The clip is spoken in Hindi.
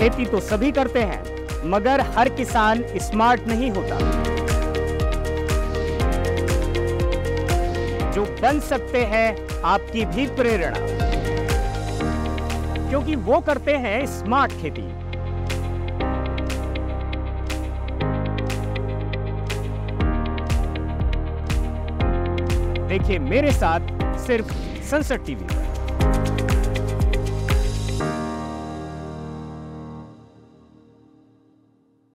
खेती तो सभी करते हैं, मगर हर किसान स्मार्ट नहीं होता। जो बन सकते हैं आपकी भी प्रेरणा, क्योंकि वो करते हैं स्मार्ट खेती। देखिए मेरे साथ सिर्फ सनसेट टीवी पर।